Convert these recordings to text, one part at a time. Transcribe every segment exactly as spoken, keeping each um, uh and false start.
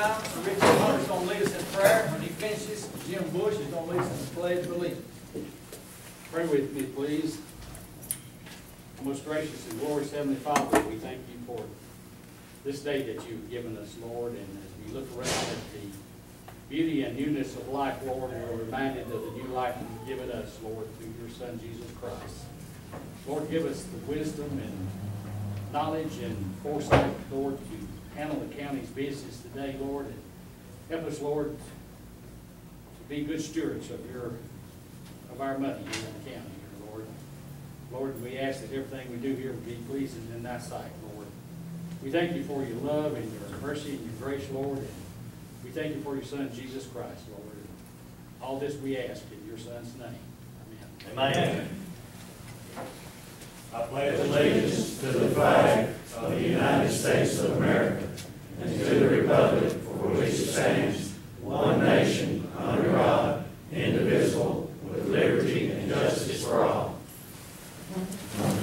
time, Richard Hunter's going to lead us in prayer. When he finishes, Jim Bush is going to lead us in the pledge of allegiance. Pray with me, please. Most gracious and glorious Heavenly Father, we thank you for this day that you've given us, Lord. And as we look around at the beauty and newness of life, Lord, we're reminded of the new life you've given us, Lord, through your Son, Jesus Christ. Lord, give us the wisdom and knowledge and foresight, Lord, to handle the county's business today, Lord. And help us, Lord, to be good stewards of your of our money here in the county, here, Lord. Lord, we ask that everything we do here be pleasing in thy sight, Lord. We thank you for your love and your mercy and your grace, Lord. And we thank you for your Son, Jesus Christ, Lord. All this we ask in your Son's name. Amen. Amen. I pledge allegiance to the flag of the United States of America and to the republic for which it stands, one nation, under God, indivisible, with liberty and justice for all. All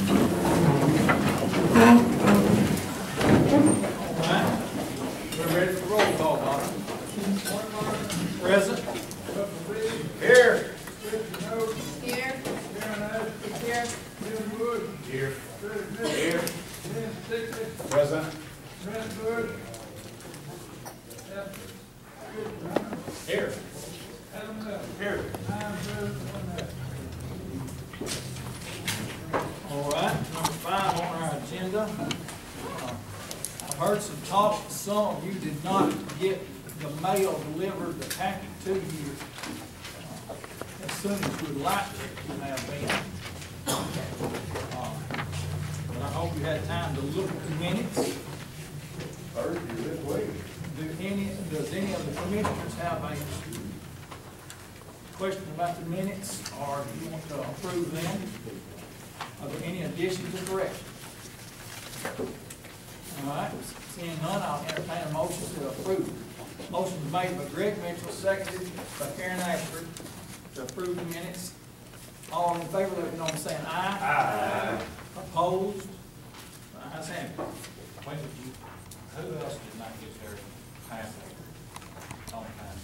right. We're ready for the roll call, Bob. Present. Here. Here. Here. Here. Here. Present. Here. Here. All right, number five on our agenda. Uh, I've heard some talk, some of you did not get the mail delivered, the packet to you uh, as soon as you'd like to have been. Uh, But I hope you had time to look at the minutes. Heard you this way. Do any, does any of the commissioners have a question about the minutes, or do you want to approve them? Are there any additions or corrections? All right, seeing none, I'll entertain a motion to approve. Motion is made by Greg Mitchell, seconded by Karen Ashford to approve the minutes. All in favor, let me know by saying aye. Aye. Opposed? Ayes have it. When did you, who else did not get their pass on time?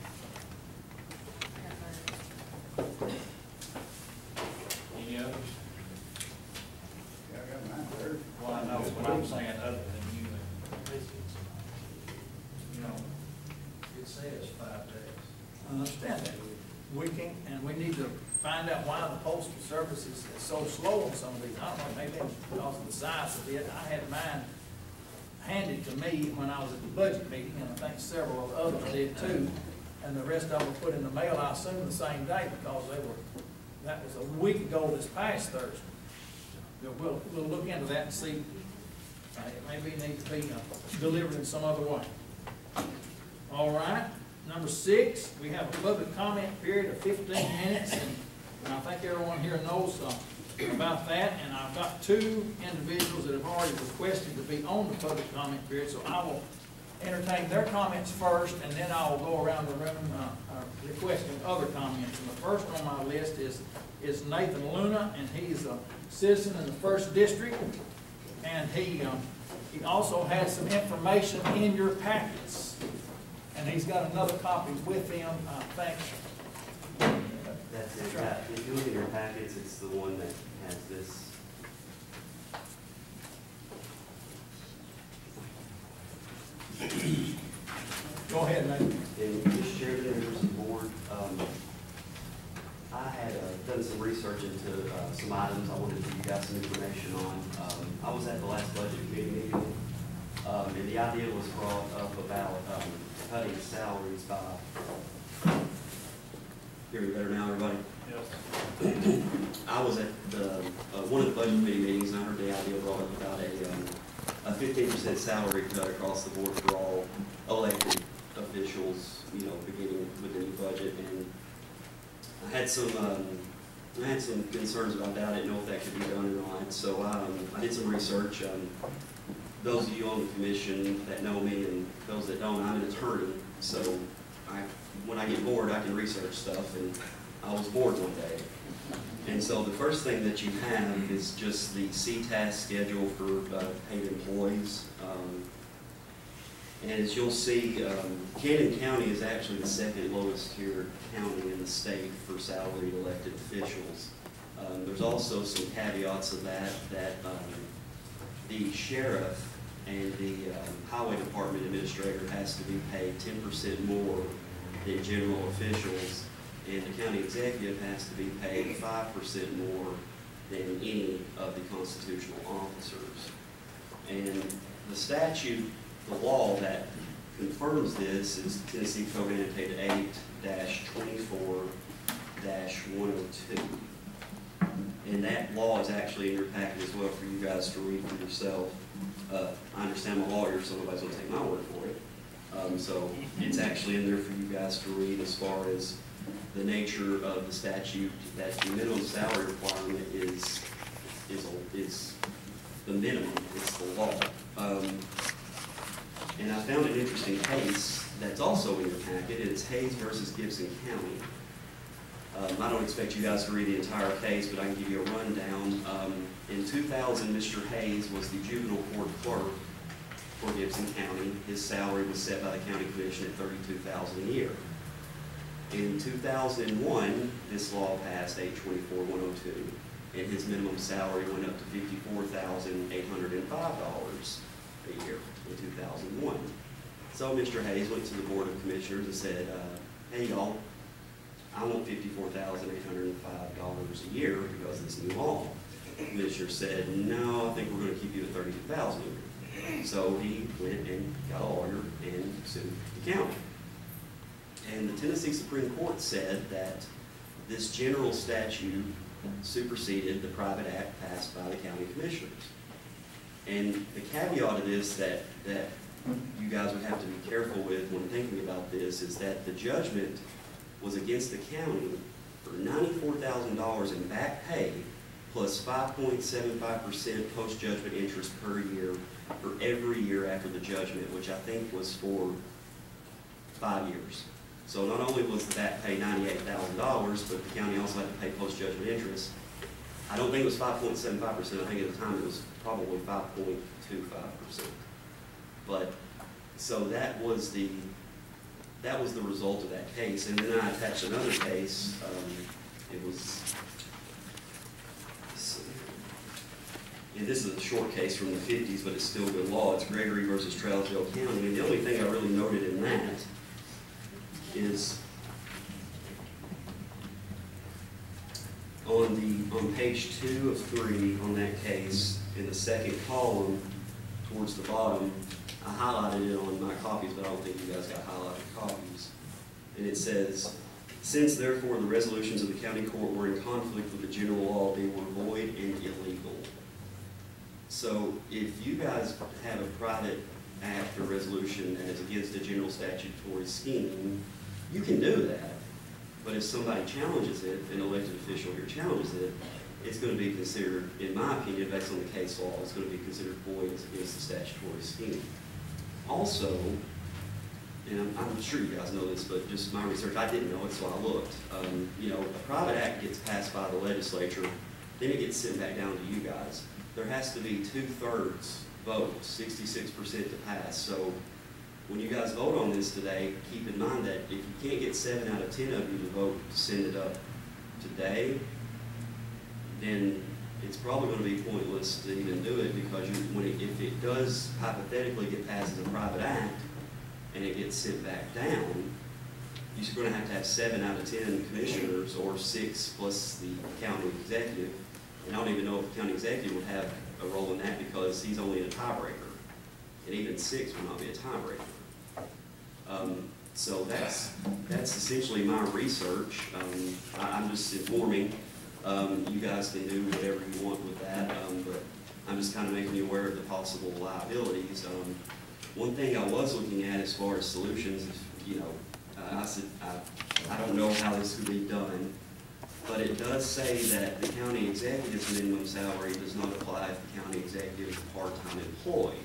Any others? Yeah, I got mine there. Well, I know, but I'm saying other than you and you know, it says five days. I understand that. We can, and we need to find out why the postal service is is so slow on some of these. I don't know, maybe it's because of the size of it. I had mine handed to me when I was at the budget meeting, and I think several of others did too. And the rest of them were put in the mail, I assume, the same day, because they were, that was a week ago this past Thursday. But we'll, we'll look into that and see, uh, it maybe need to be uh, delivered in some other way. All right, number six, we have a public comment period of fifteen minutes, and, and I think everyone here knows uh, about that. And I've got two individuals that have already requested to be on the public comment period, so I will entertain their comments first, and then I will go around the room uh, uh, requesting other comments. And the first on my list is is Nathan Luna, and he's a citizen in the first district, and he um, he also has some information in your packets, and he's got another copy with him, I think. That's it. Yeah, if you look at your packets, it's the one that has this. Go ahead, Nathan. And Mister Chairman, members of the board, um, I had uh, done some research into uh, some items I wanted to give you guys some information on. Um, I was at the last budget committee meeting, um, and the idea was brought up about um, cutting salaries by. Hear me better now, everybody? Yes. I was at the, uh, one of the budget committee meetings, and I heard the idea brought up about a, um, a fifteen percent salary cut across the board for all elected officials, you know, beginning with the new budget. And I had some, um, I had some concerns about that. I didn't know if that could be done or not. So um, I did some research. Um, those of you on the commission that know me and those that don't, I'm an attorney. So I, when I get bored, I can research stuff. And I was bored one day. And so the first thing that you have is just the C T A S schedule for uh, paid employees. Um, And as you'll see, um, Cannon County is actually the second lowest tier county in the state for salaried elected officials. Um, there's also some caveats of that, that um, the sheriff and the um, highway department administrator has to be paid ten percent more than general officials, and the county executive has to be paid five percent more than any of the constitutional officers. And the statute, the law that confirms this is Tennessee Code Annotated eight twenty-four one oh two. And that law is actually in your packet as well for you guys to read for yourself. Uh, I understand I'm a lawyer, so nobody's gonna take my word for it. Um, so it's actually in there for you guys to read as far as the nature of the statute, that the minimum salary requirement is, is, is the minimum, it's the law. Um, and I found an interesting case that's also in your packet. It's Hayes versus Gibson County. Um, I don't expect you guys to read the entire case, but I can give you a rundown. Um, in two thousand, Mister Hayes was the juvenile court clerk for Gibson County. His salary was set by the county commission at thirty-two thousand dollars a year. In two thousand one, this law passed, eight twenty-four one oh two, and his minimum salary went up to fifty-four thousand eight hundred five dollars a year in two thousand one. So Mister Hayes went to the Board of Commissioners and said, uh, hey y'all, I want fifty-four thousand eight hundred five dollars a year because of this new law. The commissioner said, no, I think we're going to keep you at thirty-two thousand dollars a year. So he went and got a lawyer and sued the county. And the Tennessee Supreme Court said that this general statute superseded the private act passed by the county commissioners. And the caveat of this that, that you guys would have to be careful with when thinking about this is that the judgment was against the county for ninety-four thousand dollars in back pay plus five point seven five percent post-judgment interest per year for every year after the judgment, which I think was for five years. So not only was the back pay ninety-eight thousand dollars, but the county also had to pay post-judgment interest. I don't think it was five point seven five percent. I think at the time it was probably five point two five percent. But, so that was the, that was the result of that case. And then I attached another case. Um, it was, and this is a short case from the fifties, but it's still good law. It's Gregory versus Trousdale County. And the only thing I really noted in that is on the on page two of three on that case, in the second column towards the bottom, I highlighted it on my copies, but I don't think you guys got highlighted copies. And it says, since therefore the resolutions of the county court were in conflict with the general law, they were void and illegal. So if you guys have a private act or resolution that is against a general statutory scheme, you can do that. But if somebody challenges it, an elected official here challenges it, it's going to be considered, in my opinion, based on the case law, it's going to be considered void as against the statutory scheme. Also, and I'm, I'm sure you guys know this, but just my research, I didn't know it, so I looked. Um, you know, a private act gets passed by the legislature, then it gets sent back down to you guys. There has to be two-thirds vote, sixty-six percent to pass. So when you guys vote on this today, keep in mind that if you can't get seven out of ten of you to vote to send it up today, then it's probably going to be pointless to even do it, because you, when it, if it does hypothetically get passed as a private act and it gets sent back down, you're going to have to have seven out of ten commissioners, or six plus the county executive. And I don't even know if the county executive would have a role in that, because he's only a tiebreaker. And even six would not be a tiebreaker. Um, so that's, that's essentially my research. Um, I, I'm just informing. Um, you guys can do whatever you want with that, um, but I'm just kind of making you aware of the possible liabilities. Um, one thing I was looking at as far as solutions is, you know, uh, I said, I, I don't know how this could be done, but it does say that the county executive's minimum salary does not apply if the county executive is a part-time employee.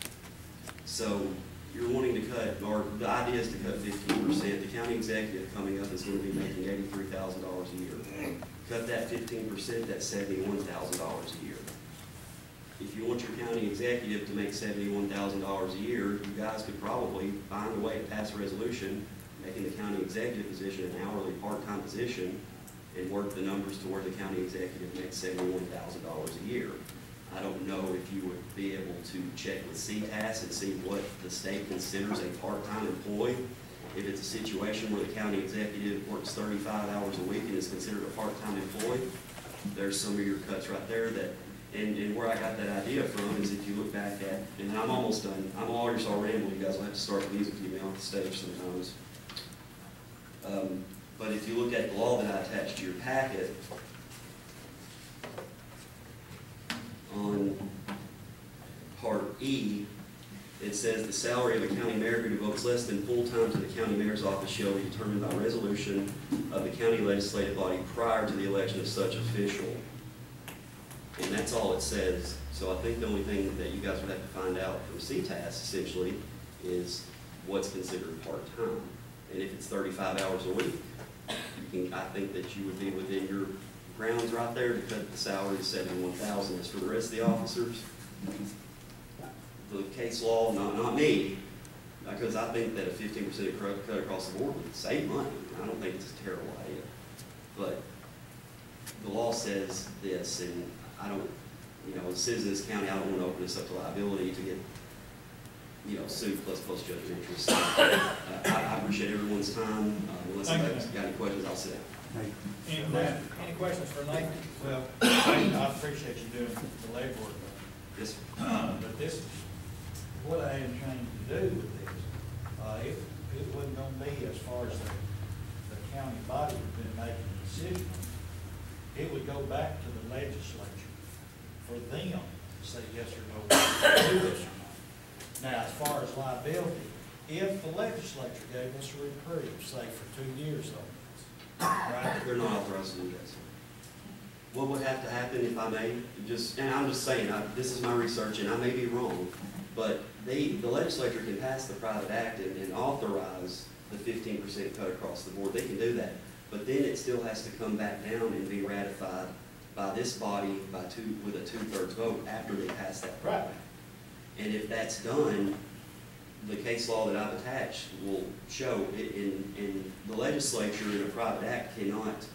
So you're wanting to cut, or the idea is to cut fifteen percent. The county executive coming up is going to be making eighty-three thousand dollars a year. Cut that fifteen percent, that's seventy-one thousand dollars a year. if you want your county executive to make seventy-one thousand dollars a year, you guys could probably find a way to pass a resolution making the county executive position an hourly part-time position and work the numbers to where the county executive makes seventy-one thousand dollars a year. I don't know if you would be able to check with C T A S and see what the state considers a part-time employee. If it's a situation where the county executive works thirty-five hours a week and is considered a part-time employee, there's some of your cuts right there that, and, and where I got that idea from is if you look back at, and I'm almost done, I'm already start rambling, you guys will have to start the music to get me off the stage sometimes. Um, but if you look at the law that I attached to your packet, on Part E, it says the salary of a county mayor who devotes less than full time to the county mayor's office shall be determined by resolution of the county legislative body prior to the election of such official. And that's all it says. So I think the only thing that you guys would have to find out from C T A S essentially is what's considered part-time. And if it's thirty-five hours a week, you can, I think that you would be within your grounds right there to cut the salary to seventy-one thousand. As for the rest of the officers, the case law, not, not me, because I think that a fifteen percent cut across the board would save money. I don't think it's a terrible idea. But the law says this, and I don't, you know, as citizens of this county, I don't want to open this up to liability to get, you know, sued plus post-judgment interest. Uh, I, I appreciate everyone's time. Uh, unless anybody's got any questions, I'll sit down. Any questions, any questions for Nathan? Well, I appreciate you doing the legwork, Yes, sir. but this, what I am trying to do with this, uh, it, it wasn't gonna be as far as the, the county body has been making a decision. It would go back to the legislature for them to say yes or no, do this or not. Now, as far as liability, if the legislature gave us a reprieve, say for two years on this, right? They're not authorized to do that, sir. What would have to happen if I may, just, and I'm just saying, I, this is my research and I may be wrong, but they, the legislature can pass the private act and, and authorize the fifteen percent cut across the board. They can do that. But then it still has to come back down and be ratified by this body by two, with a two-thirds vote after they pass that private act. And if that's done, the case law that I've attached will show it in, in the legislature in a private act cannot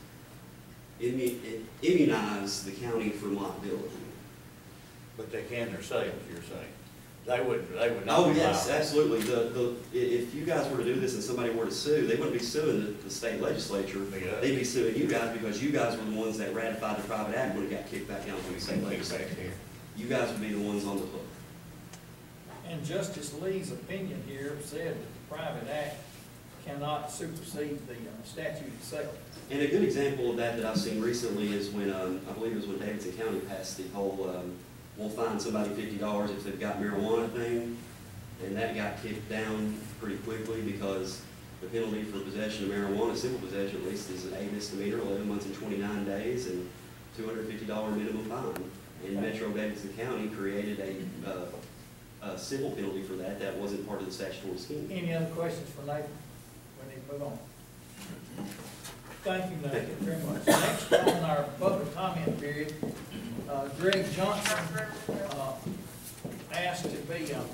immunize the county from liability. But they can themselves, you're saying? They would, they would not Oh, be yes, liable. absolutely. The, the, i- if you guys were to do this and somebody were to sue, they wouldn't be suing the, the state legislature. Yeah. They'd be suing you guys because you guys were the ones that ratified the private act when it got kicked back down to the state legislature. You guys would be the ones on the hook. And Justice Lee's opinion here said that the private act cannot supersede the uh, statute itself. And a good example of that that I've seen recently is when, um, I believe it was when Davidson County passed the whole, um, we'll fine somebody fifty dollars if they've got marijuana thing. And that got kicked down pretty quickly because the penalty for possession of marijuana, simple possession at least, is an eight misdemeanor, eleven months and twenty-nine days, and two hundred fifty dollar minimum fine. And Metro Davidson County created a, uh, a civil penalty for that that wasn't part of the statutory scheme. Any other questions for Nathan? We need to move on. Thank you, Nathan, very much. Next on our public comment period, uh, Greg Johnson, uh, asked to be, uh,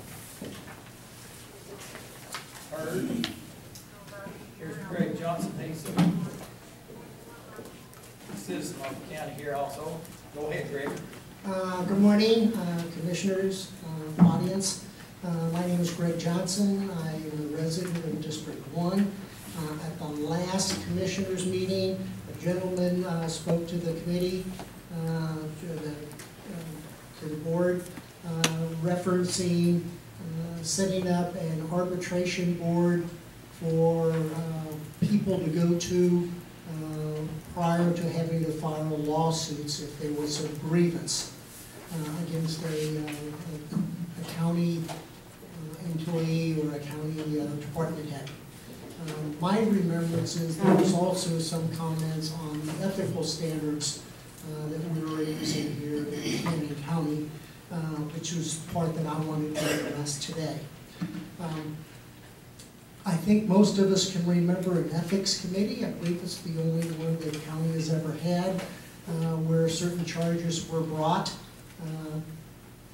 heard. Here's Greg Johnson, he's a citizen of the county here also. Go ahead, Greg. Uh, Good morning, uh, Commissioners, uh, audience. Uh, My name is Greg Johnson. I am a resident of District one. Uh, At the last Commissioners meeting, a gentleman uh, spoke to the committee, uh, to the, uh, to the board, uh, referencing uh, setting up an arbitration board for uh, people to go to uh, prior to having to file lawsuits if there was a grievance uh, against a, uh, a county uh, employee or a county uh, department head. Uh, my remembrance is there was also some comments on the ethical standards uh, that we were using here in Canyon County, uh, which was part that I wanted to address today. Um, I think most of us can remember an ethics committee. I believe it's the only one that the county has ever had, uh, where certain charges were brought. Uh,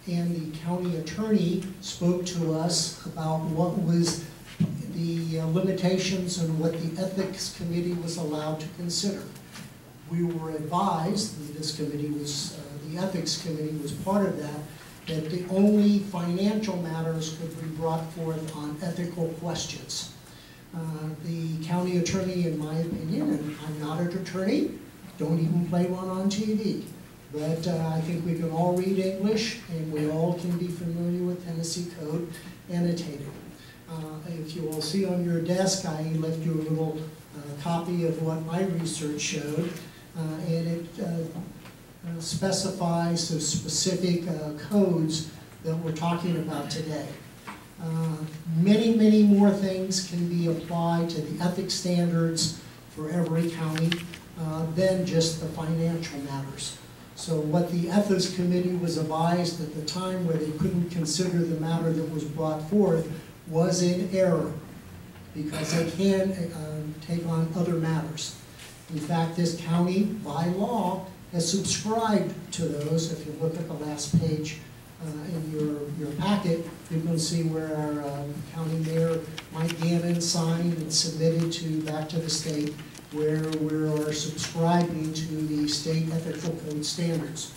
and the county attorney spoke to us about what was the uh, limitations and what the ethics committee was allowed to consider. We were advised, and this committee was, uh, the ethics committee was part of that, that the only financial matters could be brought forth on ethical questions. Uh, the county attorney, in my opinion, and I'm not an attorney, don't even play one on T V, but uh, I think we can all read English and we all can be familiar with Tennessee Code annotated. Uh, if you will see on your desk, I left you a little uh, copy of what my research showed, uh, and it uh, uh, specifies the specific uh, codes that we're talking about today. Uh, many, many more things can be applied to the ethics standards for every county uh, than just the financial matters. So what the ethics committee was advised at the time, where they couldn't consider the matter that was brought forth, was in error, because they can uh, take on other matters. In fact, this county, by law, has subscribed to those. If you look at the last page uh, in your, your packet, you can see where our um, county mayor, Mike Gannon, signed and submitted to back to the state, where we are subscribing to the state ethical code standards.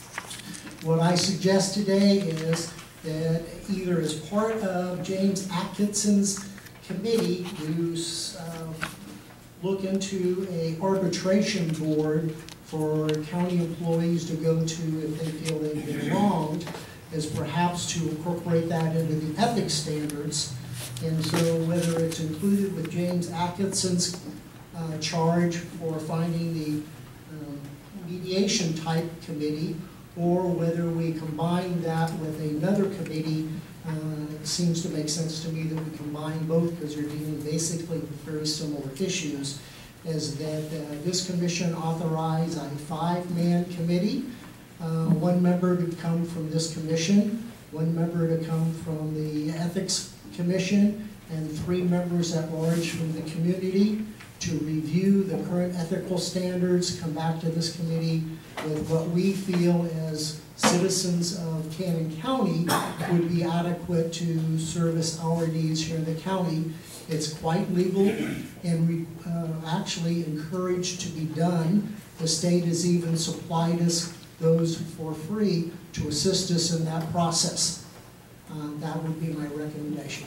What I suggest today is that either as part of James Atkinson's committee, you uh, look into a arbitration board for county employees to go to if they feel they've been wronged, is perhaps to incorporate that into the ethics standards. And so whether it's included with James Atkinson's uh, charge for finding the um, mediation type committee, or whether we combine that with another committee, uh, it seems to make sense to me that we combine both, because they're dealing basically with very similar issues, is that uh, this commission authorize a five-man committee, uh, one member to come from this commission, one member to come from the ethics commission, and three members at large from the community to review the current ethical standards, come back to this committee with what we feel as citizens of Cannon County would be adequate to service our needs here in the county. It's quite legal and we uh, actually encouraged to be done. The state has even supplied us those for free to assist us in that process. Uh, that would be my recommendation.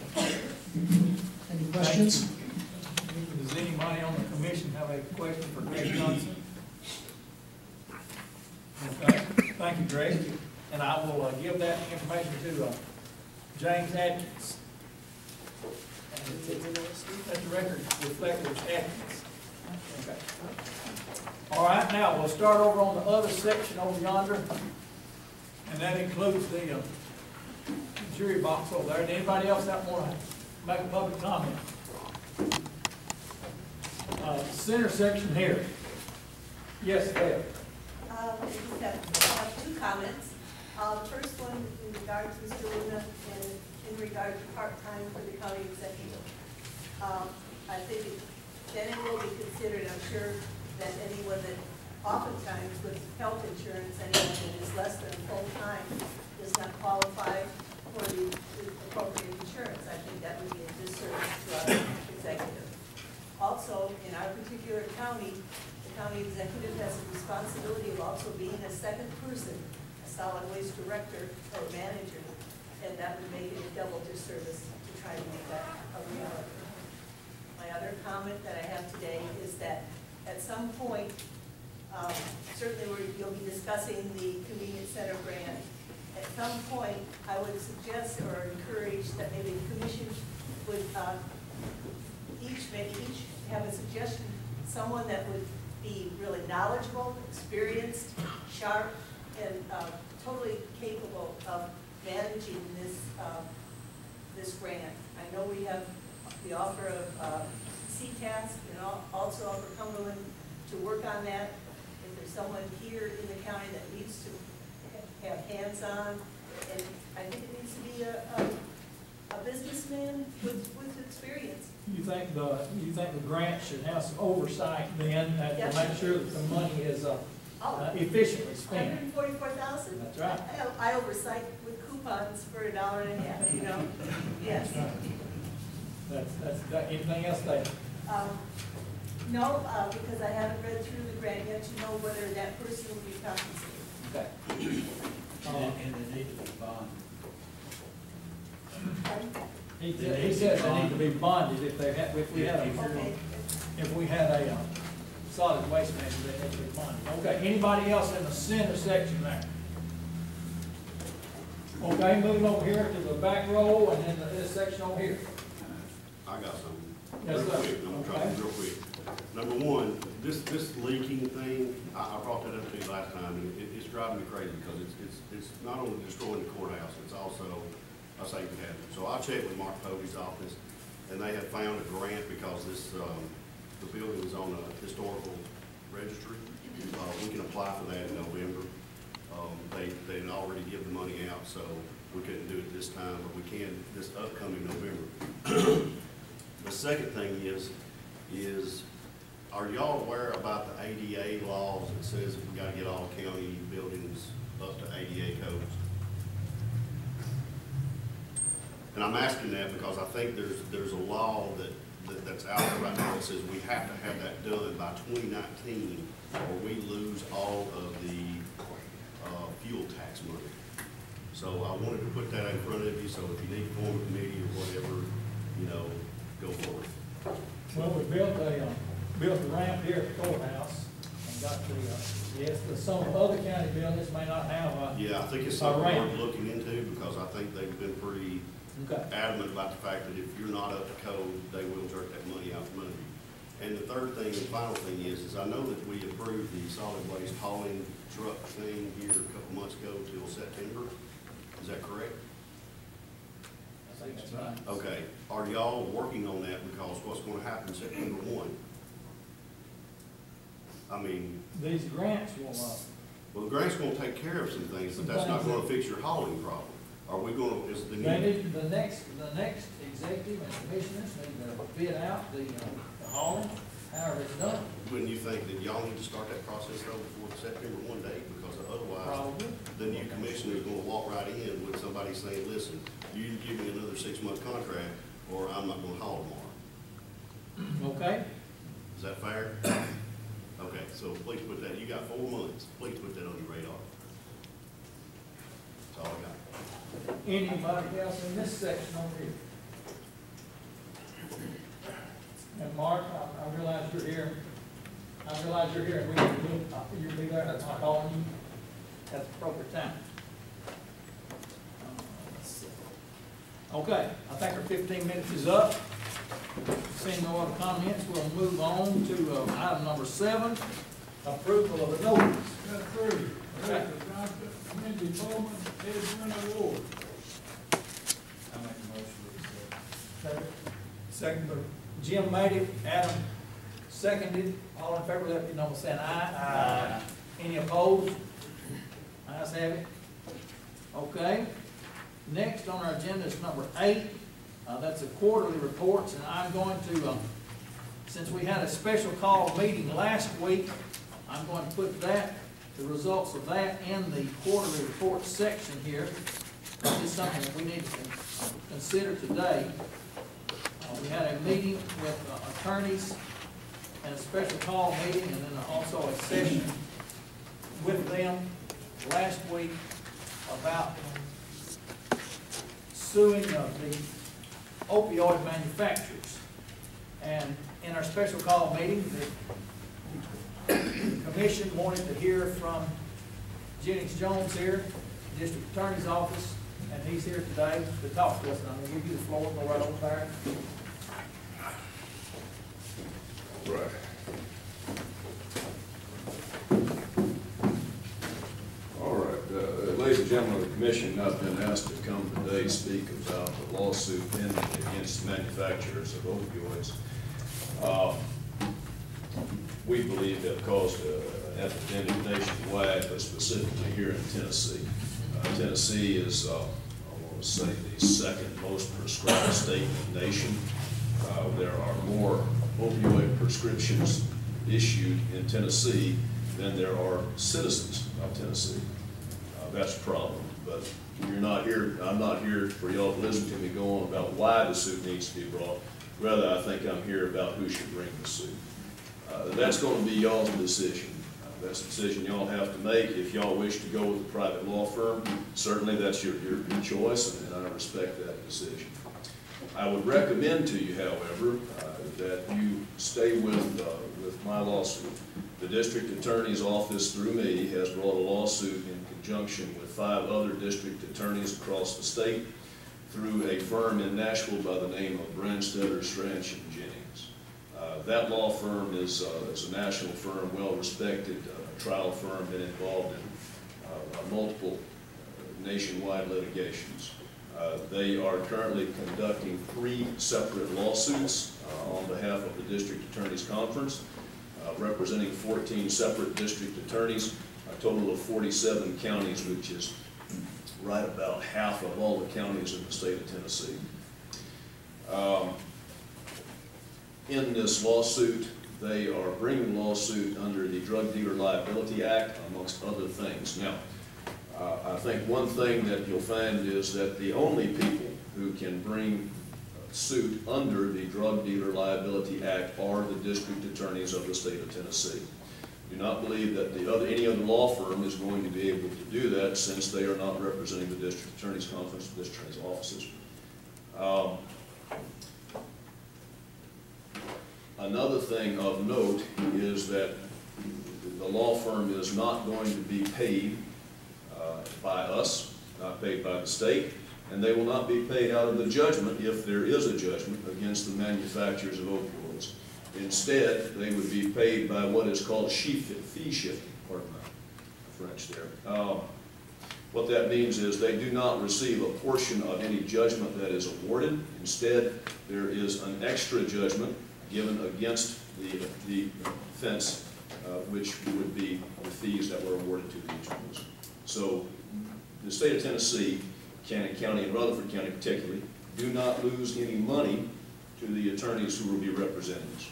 Any questions? Does anybody on the commission have a question for Greg Johnson? Okay, thank you, Greg. And I will uh, give that information to uh, James Atkins. And it's, it's, let the record reflect it's Atkins. Okay. All right, now we'll start over on the other section over yonder, and that includes the uh, jury box over there. Does anybody else that want to make a public comment? Uh, center section here. Yes, Dale. Uh, I just have, I have two comments. Uh, the first one in regard to Mister Luna and in regard to part-time for the county executive. Um, I think it, then it will be considered, I'm sure, that anyone that oftentimes with health insurance, anyone that is less than full-time does not qualify for the, the appropriate insurance. I think that would be a disservice to our executive. Also, in our particular county, the county executive has a responsibility of also being a second person, a solid waste director or manager, and that would make it a double disservice to try to make that a reality. My other comment that I have today is that at some point, um, certainly we're, you'll be discussing the convenience center grant. At some point, I would suggest or encourage that maybe the commission would uh, each, maybe each have a suggestion, someone that would be really knowledgeable, experienced, sharp, and uh, totally capable of managing this uh, this grant. I know we have the offer of uh, C TASC and also offer Cumberland to work on that. If there's someone here in the county that needs to have hands-on, and I think it needs to be a, a, a businessman with, with experience. You think the you think the grant should have some oversight then uh, to Yes. make sure that the money is uh, Oh. uh, efficiently Hundred spent. and forty-four thousand? That's right. I, I oversight with coupons for a dollar and a half, you know? Yes. That's, that's, that- anything else there? Um, no, uh, because I haven't read through the grant yet to know whether that person will be compensated. Okay. And, and they need to be bonded. Pardon? He, he said they need to be bonded if they had, if we had a, Okay. if we had a, uh, solid waste manager, they had to be bonded. Okay, anybody else in the center section there? Okay, moving over here to the back row and then this section over here. I got something. Yes, Real sir. quick, I'm gonna try to Okay. be real quick. Number one, this, this leaking thing, I, I brought that up to you last time, and it, it's driving me crazy, because it's, it's, it's not only destroying the courthouse, it's also a safety hazard. So I checked with Mark Povey's office, and they had found a grant because this, um, the building was on a historical registry. Uh, we can apply for that in November. Um, they, they'd already given the money out, so we couldn't do it this time, but we can this upcoming November. The second thing is, is are y'all aware about the A D A laws that says that we gotta get all county buildings up to A D A codes? And I'm asking that because I think there's, there's a law that, that, that's out there right now that says we have to have that done by twenty nineteen or we lose all of the, uh, fuel tax money. So I wanted to put that in front of you, so if you need to form a committee or whatever, you know, go for it. Well, we built a, uh, built a ramp here at the courthouse and got the, uh, yes, the, some other county buildings may not have a, Yeah, I think it's A something ramp. worth looking into, because I think they've been pretty okay. adamant about the fact that if you're not up to code, they will jerk that money out from under you. And the third thing, and final thing is, is I know that we approved the solid waste hauling truck thing here a couple months ago till September. Is that correct? I think that's right. Okay, are y'all working on that, because what's gonna happen September one? I mean, These grants will, uh, well, the grant's gonna take care of some things, but that's not gonna fix your hauling problem. Are we gonna, is the they new, need, the next, the next executive and commissioners need to bid out the, uh, the hauling, however it's done, wouldn't you think that y'all need to start that process though before the September one date? Because otherwise, probably. the new commissioner is gonna walk right in with somebody saying, listen, you give me another six-month contract, or I'm not gonna haul tomorrow. Okay, Is that fair? Okay, so please put that, you got four months, please put that on your radar. That's all I got. anybody else in this section over here? And Mark, I, I realize you're here, I realize you're here, and we can do, uh, you'll be there, that's not calling you at the appropriate time. Uh, let's see. Okay, I think our fifteen minutes is up. Seeing no other comments, we'll move on to, uh, item number seven, approval of the notice. Got approved. Okay. Mindy Bowman, Edwin Award. I make a motion to accept. Second, by Jim made it, Adam seconded, all in favor, let me know by saying aye. Aye. Any opposed? Ayes have it. Okay, next on our agenda is number eight, uh, that's the quarterly reports, and I'm going to, um, since we had a special call meeting last week, I'm going to put that, the results of that in the quarterly report section here. This is something that we need to con- consider today. Uh, we had a meeting with uh, attorneys and a special call meeting, and then also a session with them last week about suing of the opioid manufacturers. And in our special call meeting, the commission wanted to hear from Jennings Jones here, District Attorney's Office, and he's here today to talk to us, and I'm gonna give you the floor, go right over there. Right. All right, uh, ladies and gentlemen of the commission, I've been asked to come today speak about the lawsuit pending against manufacturers of opioids. Uh, We believe they've caused an epidemic nationwide, but specifically here in Tennessee. Uh, Tennessee is, uh, I want to say, the second most prescribed state in the nation. Uh, there are more opioid prescriptions issued in Tennessee than there are citizens of Tennessee. Uh, That's a problem, but you're not here, I'm not here for y'all to listen to me go on about why the suit needs to be brought. Rather, I think I'm here about who should bring the suit. Uh, That's going to be y'all's decision. Uh, That's a decision y'all have to make. If y'all wish to go with a private law firm, certainly that's your, your, your choice, and I respect that decision. I would recommend to you, however, uh, that you stay with, uh, with my lawsuit. The district attorney's office, through me, has brought a lawsuit in conjunction with five other district attorneys across the state through a firm in Nashville by the name of Branstetter, Stranch and Jennings. Uh, that law firm is, uh, is a national firm, well-respected, uh, trial firm, been involved in uh, multiple uh, nationwide litigations. Uh, they are currently conducting three separate lawsuits uh, on behalf of the District Attorneys Conference, uh, representing fourteen separate district attorneys, a total of forty-seven counties, which is right about half of all the counties in the state of Tennessee. Um, in this lawsuit, they are bringing a lawsuit under the Drug Dealer Liability Act, amongst other things. Now, Uh, I think one thing that you'll find is that the only people who can bring a suit under the Drug Dealer Liability Act are the district attorneys of the state of Tennessee. Do not believe that the other, any other law firm is going to be able to do that, since they are not representing the district attorney's conference, the district attorney's offices. Um, another thing of note is that the law firm is not going to be paid Uh, by us, not paid by the state, and they will not be paid out of the judgment if there is a judgment against the manufacturers of opioids. Instead, they would be paid by what is called fee shifting, pardon my French there. Um, what that means is they do not receive a portion of any judgment that is awarded. Instead, there is an extra judgment given against the, the offense, uh, which would be the fees that were awarded to the attorneys. So the state of Tennessee, Cannon County and Rutherford County particularly, do not lose any money to the attorneys who will be representing us.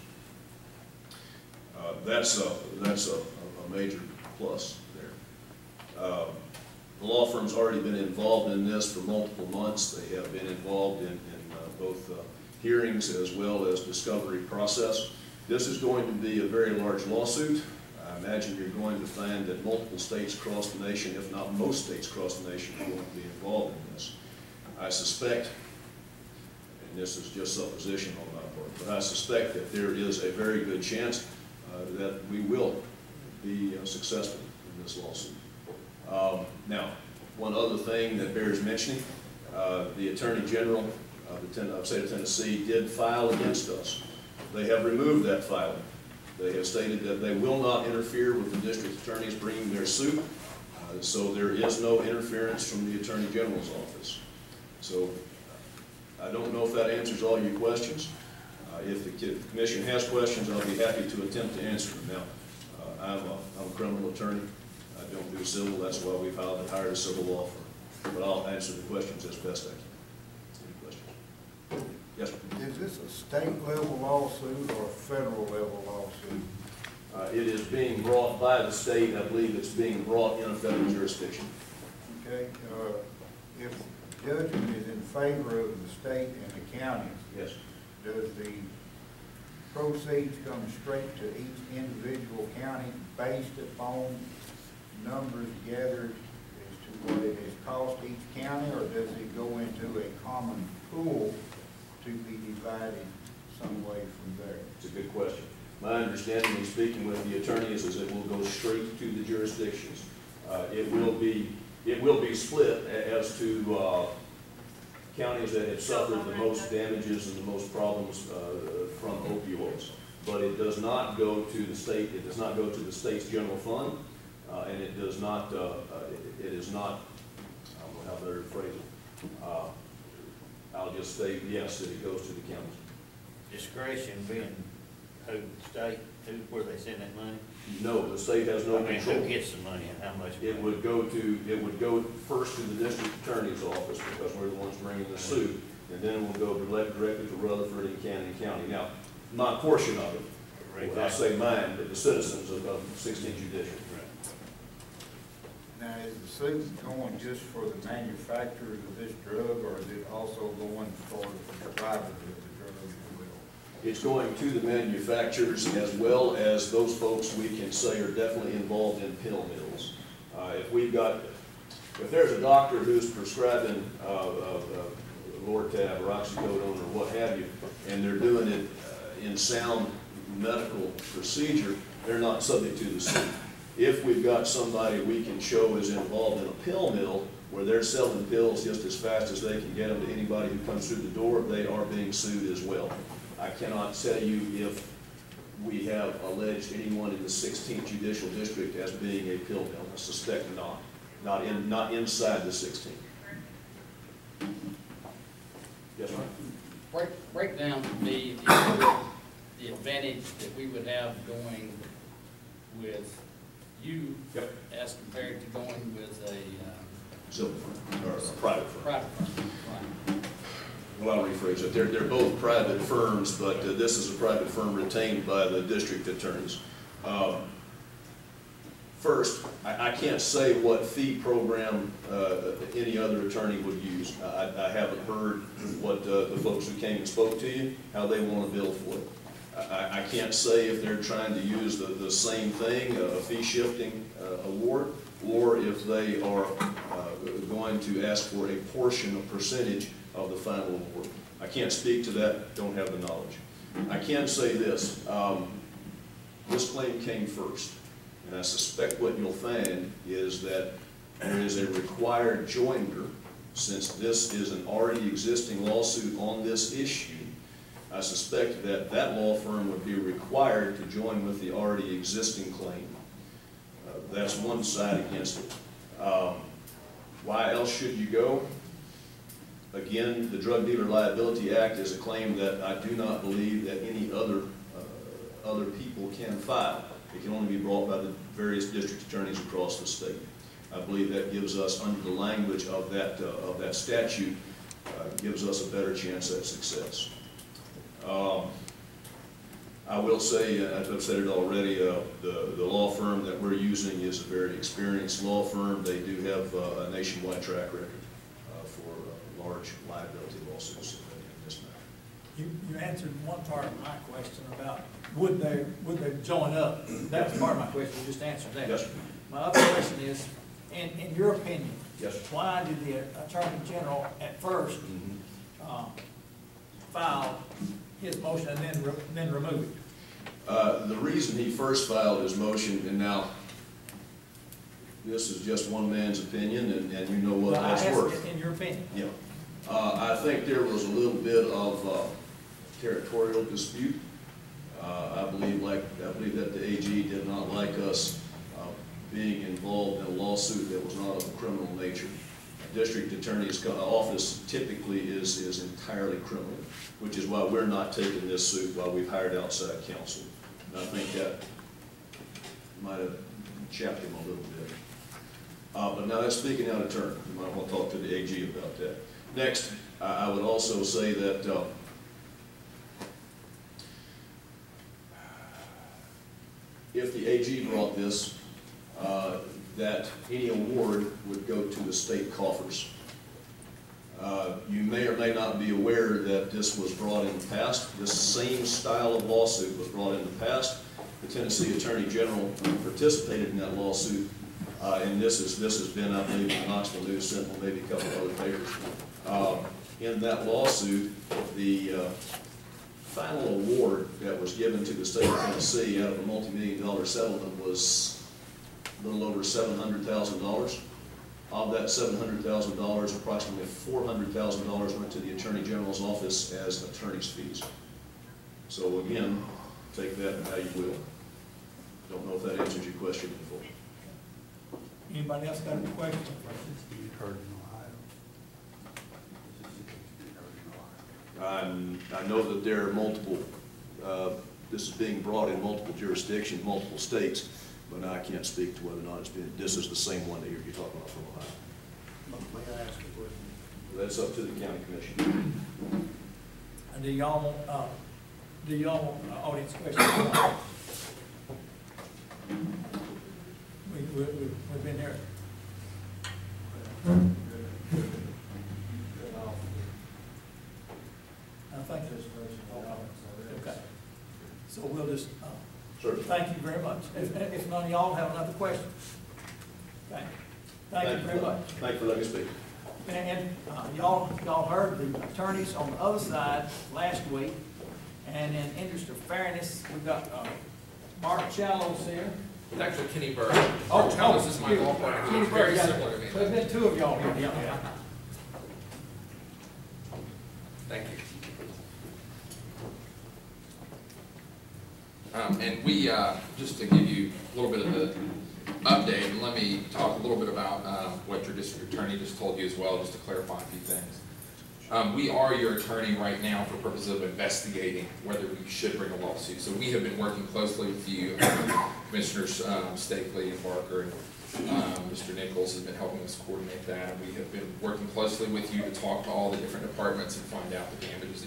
Uh, that's a, that's a, a major plus there. Uh, the law firm's already been involved in this for multiple months. They have been involved in, in uh, both uh, hearings as well as discovery process. This is going to be a very large lawsuit. I imagine you're going to find that multiple states across the nation, if not most states across the nation, are going to be involved in this. I suspect, and this is just supposition on my part, but I suspect that there is a very good chance uh, that we will be uh, successful in this lawsuit. Um, now, one other thing that bears mentioning, uh, the Attorney General of the Ten- of the state of Tennessee did file against us. They have removed that filing. They have stated that they will not interfere with the district attorneys bringing their suit, uh, so there is no interference from the Attorney General's office. So I don't know if that answers all your questions. Uh, if, the, if the commission has questions, I'll be happy to attempt to answer them. Now, uh, I'm, a, I'm a criminal attorney. I don't do civil. That's why we've hired, hired a civil law firm. But I'll answer the questions as best I can. Any questions? Yes, sir. Is this a state level lawsuit or a federal level lawsuit? Uh, it is being brought by the state. I believe it's being brought in a federal jurisdiction. Okay, uh, if judgment is in favor of the state and the counties, Yes. does the proceeds come straight to each individual county based upon numbers gathered as to what it has cost each county, or does it go into a common pool to be divided some way from there? It's a good question. My understanding in speaking with the attorneys is it will go straight to the jurisdictions. Uh, it will be it will be split as to uh, counties that have suffered the most damages and the most problems uh, from opioids. But it does not go to the state. It does not go to the state's general fund, uh, and it does not. Uh, uh, it, it is not. I don't know how better to phrase it. Uh, I'll just say yes, that it goes to the counties. Discretion being who, state, who, where they send that money? No, the state has no I mean, control. who gets the money and how much? It would go to, it would go first to the district attorney's office, because we're the ones bringing the suit, and then it will go direct, directly to Rutherford and Cannon County. Now, my portion of it, When I say mine, but the citizens of, of sixteenth Judicial. Now, is the suit going just for the manufacturers of this drug, or is it also going for the providers of the drug as well? It's going to the manufacturers as well as those folks we can say are definitely involved in pill mills. Uh, if we've got, if there's a doctor who's prescribing uh, uh, uh, Lortab or oxycodone or what have you, and they're doing it uh, in sound medical procedure, they're not subject to the suit. If we've got somebody we can show is involved in a pill mill where they're selling pills just as fast as they can get them to anybody who comes through the door, they are being sued as well. I cannot tell you if we have alleged anyone in the sixteenth Judicial District as being a pill mill. I suspect not. Not in, not inside the sixteenth. Yes, ma'am. Break, break down to me the, the advantage that we would have going with you Yep. as compared to going with a um, Civil firm, or a private firm. private firm. Right. Well, I'll rephrase it. They're, they're both private firms, but uh, this is a private firm retained by the district attorneys. Um, First, I, I can't say what fee program uh, any other attorney would use. I, I haven't heard what uh, the folks who came and spoke to you, how they want to bill for it. I, I can't say if they're trying to use the, the same thing, a fee shifting uh, award, or if they are uh, going to ask for a portion, a percentage of the final award. I can't speak to that, don't have the knowledge. I can say this, um, this claim came first. And I suspect what you'll find is that there is a required joinder, since this is an already existing lawsuit on this issue. I suspect that that law firm would be required to join with the already existing claim. Uh, that's one side against it. Um, why else should you go? Again, the Drug Dealer Liability Act is a claim that I do not believe that any other, uh, other people can file. It can only be brought by the various district attorneys across the state. I believe that gives us, under the language of that, uh, of that statute, uh, gives us a better chance at success. Um, I will say, uh, I've said it already, uh, the, the law firm that we're using is a very experienced law firm. They do have uh, a nationwide track record uh, for uh, large liability lawsuits in this matter. You, you answered one part of my question about would they, would they join up? That was part of my question, you just answered that. Yes, sir. My other question is, in, in your opinion, Yes, sir. why did the Attorney General at first Mm-hmm. uh, file his motion and then, re then remove it? Uh, the reason he first filed his motion, and now this is just one man's opinion, and, and you know what Well, I that's asked worth. in your opinion. Yeah. Uh, I think there was a little bit of uh, territorial dispute. Uh, I believe like I believe that the A G did not like us uh, being involved in a lawsuit that was not of a criminal nature. A district attorney's office typically is, is entirely criminal, which is why we're not taking this suit while we've hired outside counsel. And I think that might have chapped him a little bit. Uh, but now that's speaking out of turn. You might want to talk to the A G about that. Next, I, I would also say that uh, if the A G brought this, uh, that any award would go to the state coffers. Uh, you may or may not be aware that this was brought in the past. This same style of lawsuit was brought in the past. The Tennessee Attorney General participated in that lawsuit, uh, and this is this has been, I believe, in the Knoxville News Sentinel, maybe a couple of other papers. Uh, in that lawsuit, the uh, final award that was given to the state of Tennessee out of a multi-million dollar settlement was a little over seven hundred thousand dollars. Of that seven hundred thousand dollars, approximately four hundred thousand dollars went to the Attorney General's office as attorney's fees. So again, take that how you will. Don't know if that answers your question in full. Anybody else got any questions? I'm, I know that there are multiple, uh, this is being brought in multiple jurisdictions, multiple states, but I can't speak to whether or not it's been, this is the same one that you're, you're talking about from Ohio. May I ask a question? That's up to the county commission. And do y'all want, uh, do y'all want uh, audience questions? We, we, we- we've been here. I think there's okay. So we'll just, uh, Sure. thank you very much. If, if none of y'all have another question. Okay. Thank you very much. Thank you for letting me speak. And uh, y'all, y'all heard the attorneys on the other side last week. And in interest of fairness, we've got uh, Mark Challows here. It's actually Kenny Burr. Oh, Challows oh, is my Kenny- law partner. Kenny He's Burr, very yeah. similar to me. There's been two of y'all here. Yeah. Thank you. Um, and we, uh, just to give you a little bit of the update, and let me talk a little bit about um, what your district attorney just told you as well, just to clarify a few things. Um, we are your attorney right now for purposes of investigating whether we should bring a lawsuit. So we have been working closely with you, Commissioners um, Stakely and Barker, and um, Mister Nichols has been helping us coordinate that. And we have been working closely with you to talk to all the different departments and find out the damages that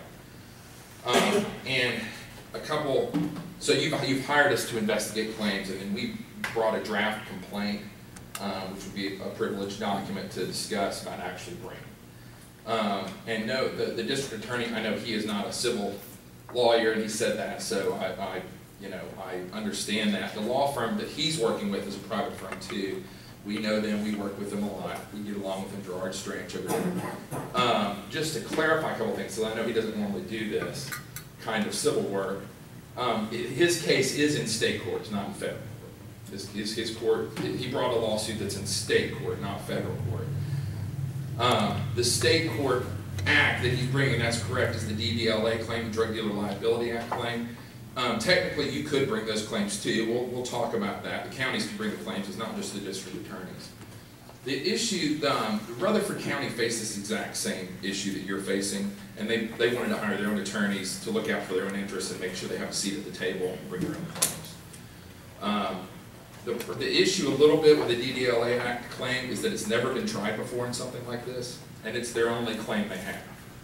you have. Um, and a couple, so you've, you've hired us to investigate claims, and we brought a draft complaint, um, which would be a privileged document to discuss, not actually bring. Um, and no, the, the district attorney, I know he is not a civil lawyer, and he said that, so I, I, you know, I understand that. The law firm that he's working with is a private firm too. We know them, we work with them a lot. We get along with him, Gerard Strange over there. Um, just to clarify a couple things, so I know he doesn't normally do this kind of civil work. Um, it, his case is in state court, it's not in federal court. His, his, his court, he brought a lawsuit that's in state court, not federal court. Um, the state court act that he's bringing, that's correct, is the D D L A claim, the Drug Dealer Liability Act claim. Um, technically, you could bring those claims too. We'll, we'll talk about that. The counties can bring the claims, it's not just the district attorneys. The issue, um, Rutherford County faced this exact same issue that you're facing, and they, they wanted to hire their own attorneys to look out for their own interests and make sure they have a seat at the table and bring their own claims. Um, the, the issue a little bit with the D D L A Act claim is that it's never been tried before in something like this, and it's their only claim they have.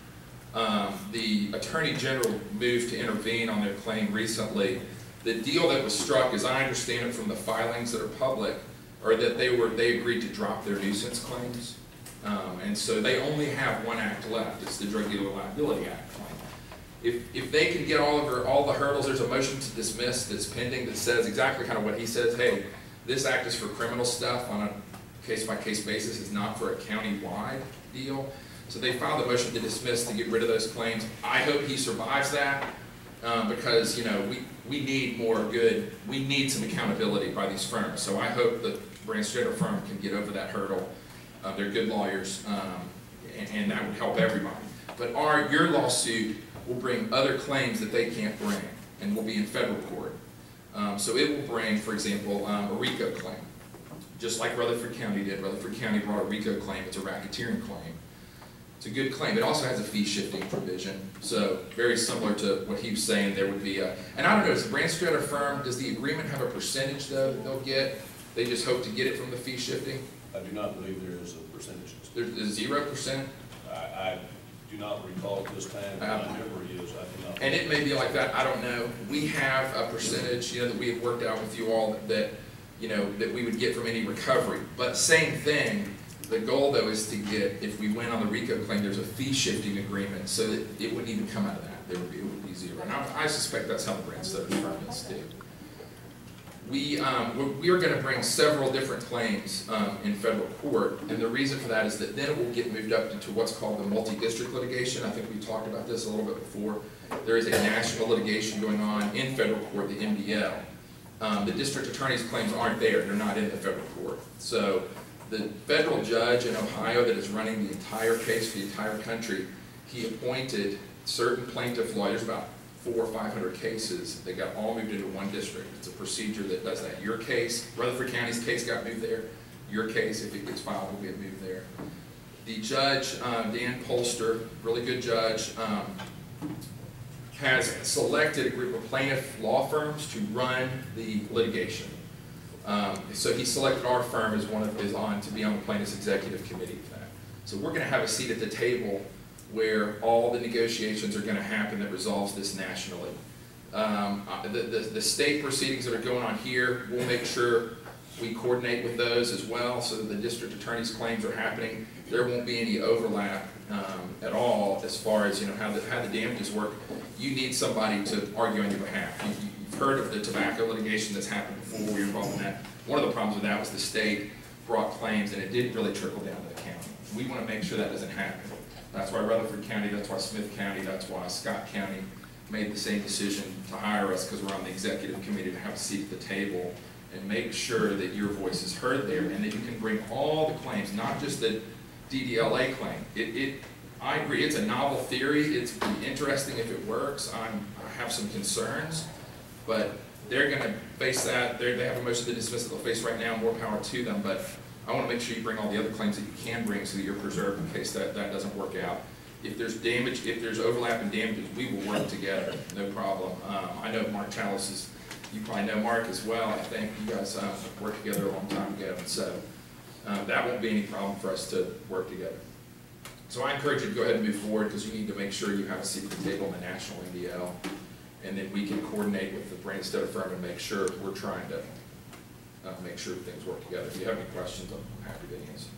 Um, the Attorney General moved to intervene on their claim recently. The deal that was struck, as I understand it from the filings that are public, or that they were they agreed to drop their nuisance claims, um, and so they only have one act left. It's the Drug Dealer Liability Act claim. If if they can get all of her, all the hurdles, there's a motion to dismiss that's pending that says exactly kind of what he says. Hey, this act is for criminal stuff on a case by case basis. It's not for a county-wide deal. So they filed a motion to dismiss to get rid of those claims. I hope he survives that. Um, because, you know, we, we need more good, we need some accountability by these firms. So I hope the Branch Strader firm can get over that hurdle. Uh, they're good lawyers, um, and, and that would help everybody. But our, your lawsuit will bring other claims that they can't bring, and will be in federal court. Um, so it will bring, for example, um, a RICO claim. Just like Rutherford County did. Rutherford County brought a RICO claim. It's a racketeering claim. It's a good claim. It also has a fee shifting provision. So very similar to what he was saying, there would be a, and I don't know, does the Branch Strader firm, does the agreement have a percentage though that they'll get? They just hope to get it from the fee shifting? I do not believe there is a percentage. There's a zero percent? I, I do not recall at this time, but Um, my memory is, I do not. And it may be like that, I don't know. We have a percentage, you know, that we have worked out with you all that, that, you know, that we would get from any recovery. But same thing, the goal though is to get, if we win on the RICO claim, there's a fee shifting agreement so that it wouldn't even come out of that. There would be, it would be zero. And I, I suspect that's how the Branch Strader firm is too. We, um, we're, we are going to bring several different claims um, in federal court, and the reason for that is that then it will get moved up into what's called the multi-district litigation. I think we talked about this a little bit before. There is a national litigation going on in federal court, the M D L. Um, the district attorney's claims aren't there. They're not in the federal court. So the federal judge in Ohio that is running the entire case for the entire country, he appointed certain plaintiff lawyers, about four or five hundred cases, they got all moved into one district. It's a procedure that does that. Your case, Rutherford County's case got moved there. Your case, if it gets filed, will get moved there. The judge, um, Dan Polster, really good judge, um, has selected a group of plaintiff law firms to run the litigation. Um, so he selected our firm as one of his on to be on the plaintiff's executive committee for that. So we're going to have a seat at the table where all the negotiations are gonna happen that resolves this nationally. Um, uh, the, the, the state proceedings that are going on here, we'll make sure we coordinate with those as well, so that the district attorney's claims are happening. There won't be any overlap, um, at all as far as, you know, how the, how the damages work. You need somebody to argue on your behalf. You, you've heard of the tobacco litigation that's happened before, we were involved in that. One of the problems with that was the state brought claims and it didn't really trickle down to the county. We want to make sure that doesn't happen. That's why Rutherford County, that's why Smith County, that's why Scott County made the same decision to hire us, because we're on the executive committee to have a seat at the table and make sure that your voice is heard there and that you can bring all the claims, not just the D D L A claim. It, it, I agree, it's a novel theory, it's interesting if it works. I'm, I have some concerns, but they're gonna face that, They're, they have a motion to dismiss that they'll face right now, more power to them, but I wanna make sure you bring all the other claims that you can bring so that you're preserved in case that, that doesn't work out. If there's damage, if there's overlap and damages, we will work together, no problem. Um, I know Mark Chalice is, you probably know Mark as well, I think you guys uh, worked together a long time ago, and so um, that won't be any problem for us to work together. So I encourage you to go ahead and move forward, because you need to make sure you have a seat at the table in the national N D L, and that we can coordinate with the Branstetter firm and make sure we're trying to uh, make sure things work together. If you have any questions, I'm happy to answer.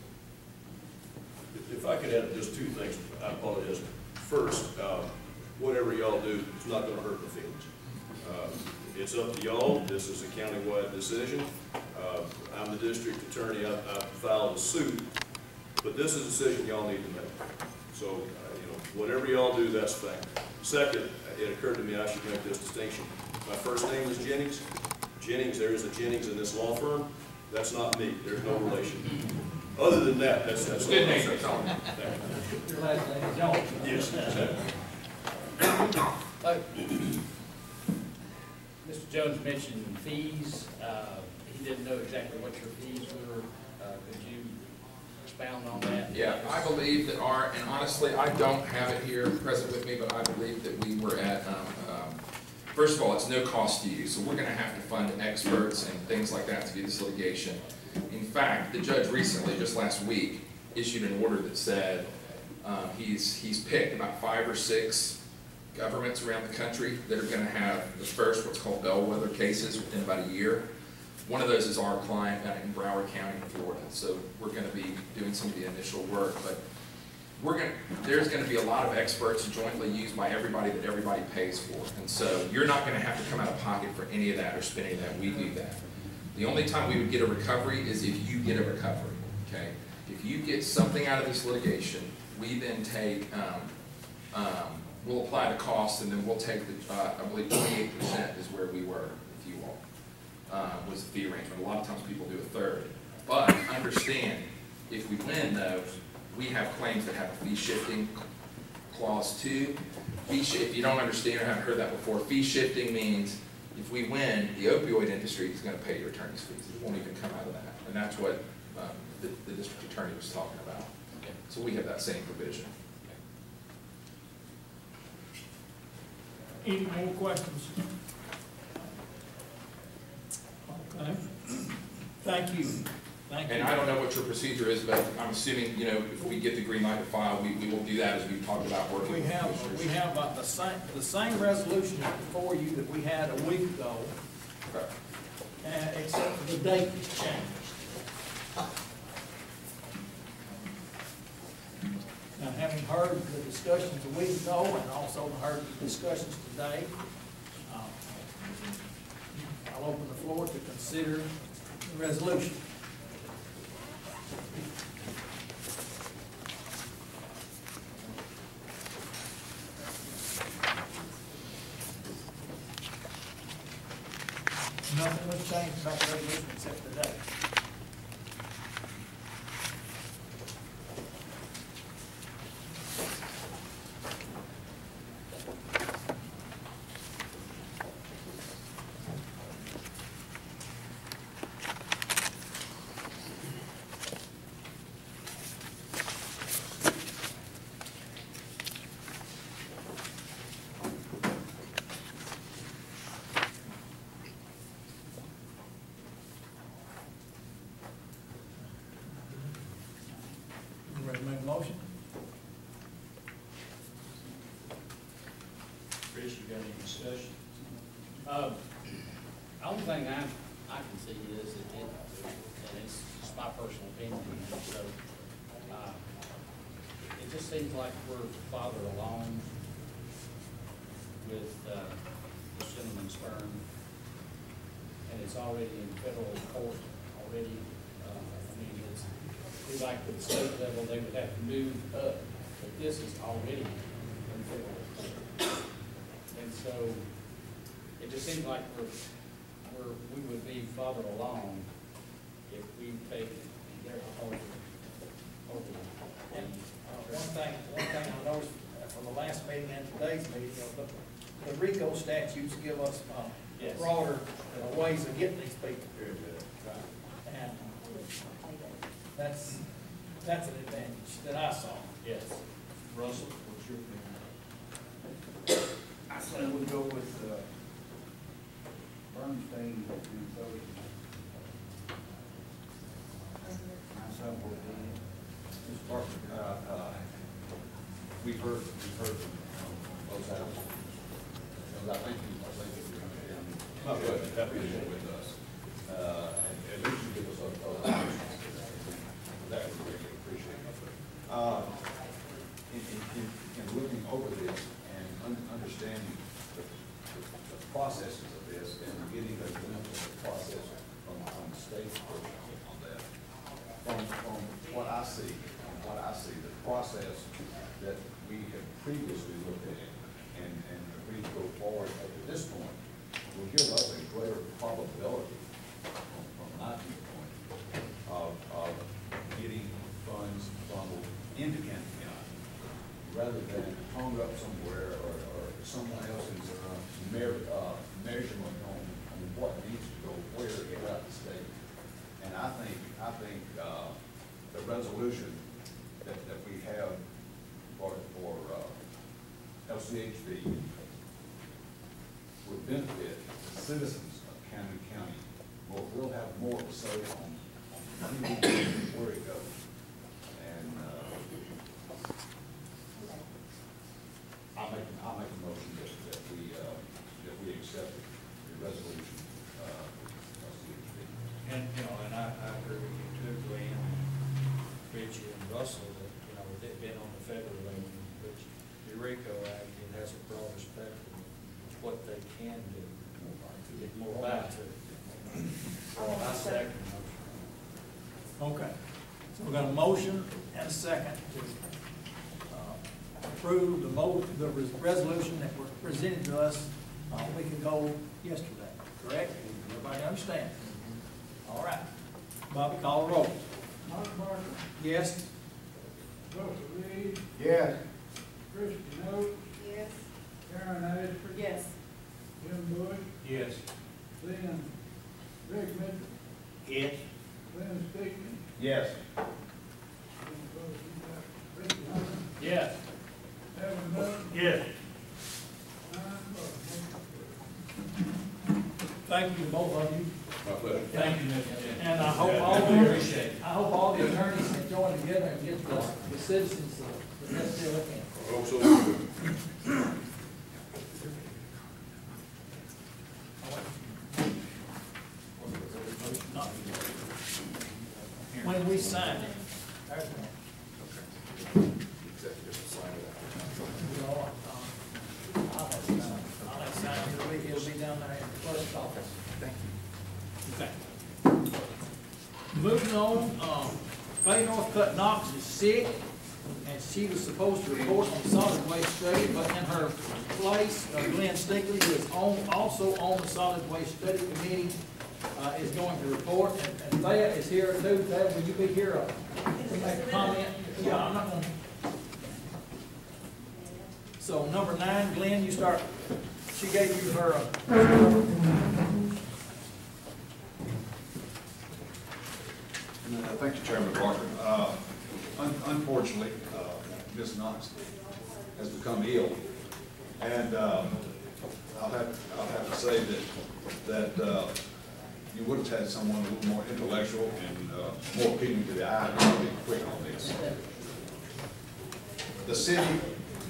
If I could add just two things, I apologize. First, uh, whatever y'all do, it's not gonna hurt the feelings. Uh, It's up to y'all. This is a countywide decision. Uh, I'm the district attorney. I, I filed a suit, but this is a decision y'all need to make. So, uh, you know, whatever y'all do, that's fine. Second, it occurred to me I should make this distinction. My first name is Jennings. Jennings, there is a Jennings in this law firm. That's not me. There's no relation. Other than that, that's, that's Good name, Thank it. Your last name is Jones. you. Yes, exactly. Uh, Mister Jones mentioned fees. Uh, he didn't know exactly what your fees were. Uh, could you expound on that? Yeah, I believe that our, and honestly, I don't have it here present with me, but I believe that we were at, um, um, first of all, it's no cost to you, so we're gonna have to fund experts and things like that to do this litigation. In fact, the judge recently, just last week, issued an order that said um, he's, he's picked about five or six governments around the country that are gonna have the first, what's called bellwether cases within about a year. One of those is our client uh, in Broward County, Florida. So we're gonna be doing some of the initial work, but we're gonna, there's gonna be a lot of experts jointly used by everybody that everybody pays for. And so you're not gonna have to come out of pocket for any of that or spend any of that, we do that. The only time we would get a recovery is if you get a recovery, okay? If you get something out of this litigation, we then take, um, um, we'll apply the cost, and then we'll take the, uh, I believe twenty-eight percent is where we were with you all, uh, was the fee arrangement. A lot of times people do a third. But understand, if we win though, we have claims that have a fee shifting clause too. Fee sh if you don't understand or haven't heard that before, fee shifting means if we win, the opioid industry is gonna pay your attorney's fees. It won't even come out of that. And that's what um, the, the district attorney was talking about. Okay. So we have that same provision. Any more questions? Okay. Thank you. Thank you. And I don't know what your procedure is, but I'm assuming, you know, if we get the green light to file, we, we will do that as we've talked about working. We with have, commissioners. we have uh, the same, the same resolution before you that we had a week ago, Okay. uh, except for the date that's changed. Now, having heard the discussions a week ago and also heard the discussions today, um, I'll open the floor to consider the resolution. Nothing was changed about the resolution except the date. Chris, you got any discussion? Uh, the only thing I, I can see is that it, and it's just my personal opinion, and so, uh, it just seems like we're farther along with, uh, the cinnamon sperm, and it's already in federal court already. Uh, I mean, it's, it's like at the state level, they would have to move up, but this is already in federal court. And so, it just seems like we're, we're, we would be farther along if we take their proposal over. And uh, one thing, one thing I noticed from the last meeting and today's meeting, uh, the, the RICO statutes give us uh, Yes. broader uh, ways of getting these people. And that's, that's an advantage that I saw. Yes. Russell, what's your opinion? I say we go with, uh, Bernstein and so. Myself will be. Mister Parker, uh, uh, we've heard, we've heard from both sides. Because I think, I think you're going to, not good, that we did with us. Uh, and at least you give us a, a, that would be really appreciated. Uh, in, in, in, in looking over this and un understanding the, the, the processes of this and getting a glimpse of the process from, from the state on that, from, from what I see, from what I see, the process that we have previously looked at and, and agreed to go forward up to this point will give us a greater probability, from, from my viewpoint, of, of getting funds funneled into Camden County, rather than hung up somewhere or, or someone else's uh, mer uh, measurement on, on what needs to go where throughout the state. And I think, I think uh, the resolution that, that we have for, for uh, L C H B would benefit the citizens of Camden County. Well, we'll have more to say on, on where it goes. And uh, I'll make, I'll make a motion that, that we, uh, that we accept the resolution, uh, L C H B. And, you know, and I, I agree with you too, Glenn, Richie and Russell, that, you know, they've been on the federal level, which the RICO Act, it has a broader spectrum of what they can do, get more back to. So I second the motion. Okay. So we've got a motion and a second to uh, approve the mo, the res- resolution that was presented to us uh, a week ago yesterday, correct? Everybody understand? All right. Bobby, call the roll. Mark Barker, Yes? Russell Reed, Yes. Christie Notes, Yes. Karen Ashford, Yes. Jim Bush, Yes. Glenn, Greg Mitchell, Yes. Glenn Stickman, Yes. Richie Hunter, Yes. Evan Button, Yes. Ryan Buck. Thank you to both of you. My pleasure. Thank you. And I hope all We the, appreciate it. I hope all the attorneys can join together and get the, the citizens the best deal they can. Hope so. When we sign it, there's one. You know, um, I'll have to sign, I'll have to sign it, it'll be, it'll be down there in the clerk's office. Thank you. Okay. Moving on, um, Faye Northcutt Knox is sick, and she was supposed to report on solid waste study, but in her place, uh, Glenn Stickley, who is on, also on the solid waste study committee, uh, is going to report, and, and Thea is here too. Thea, will you be here uh, to make a comment? Yeah, I'm not gonna. So number nine, Glenn, you start, she gave you her, uh, Uh, Thank you, Chairman Barker. Uh, un Unfortunately, uh, Miz Knox has become ill, and uh, I'll have, I'll have to say that, that uh, you would have had someone a little more intellectual and uh, more appealing to the eye to be quick on this. The city and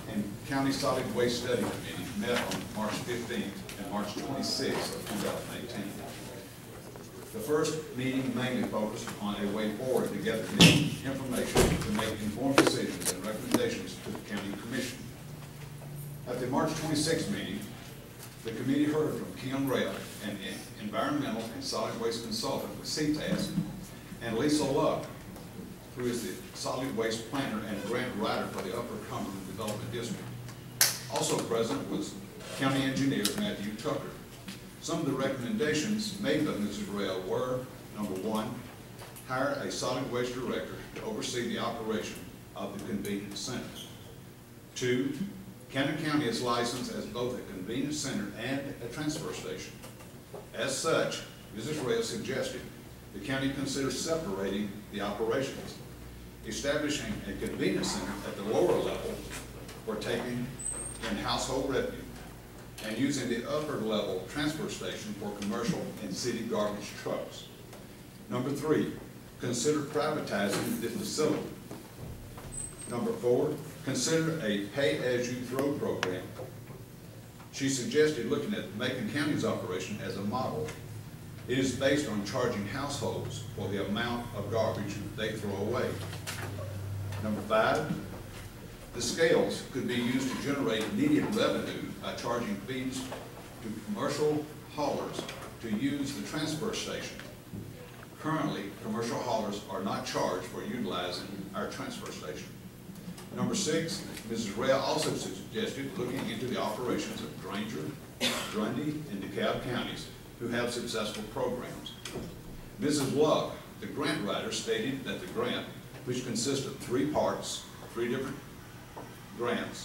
County Solid Waste Study Committee met on March fifteenth and March twenty-sixth of two thousand eighteen. The first meeting mainly focused on a way forward to gather information to make informed decisions and recommendations to the county commission. At the March twenty-sixth meeting, the committee heard from Kim Rail, an environmental and solid waste consultant with C T A S, and Lisa Luck, who is the solid waste planner and grant writer for the Upper Cumberland Development District. Also present was county engineer Matthew Tucker. Some of the recommendations made by Missus Rail were, number one, hire a solid waste director to oversee the operation of the convenience center. Two, Cannon County is licensed as both a convenience center and a transfer station. As such, Missus Rail suggested the county consider separating the operations, establishing a convenience center at the lower level for taking in household refuse, and using the upper level transfer station for commercial and city garbage trucks. Number three, consider privatizing the facility. Number four, consider a pay-as-you-throw program. She suggested looking at Macon County's operation as a model. It is based on charging households for the amount of garbage they throw away. Number five, the scales could be used to generate immediate revenue by charging fees to commercial haulers to use the transfer station. Currently, commercial haulers are not charged for utilizing our transfer station. Number six, Missus Rail also suggested looking into the operations of Granger, Grundy, and DeKalb counties who have successful programs. Missus Luck, the grant writer, stated that the grant, which consists of three parts, three different grants,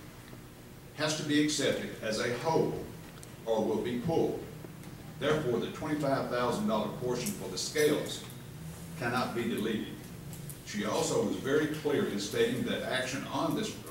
has to be accepted as a whole or will be pulled. Therefore, the twenty-five thousand dollar portion for the scales cannot be deleted. She also was very clear in stating that action on this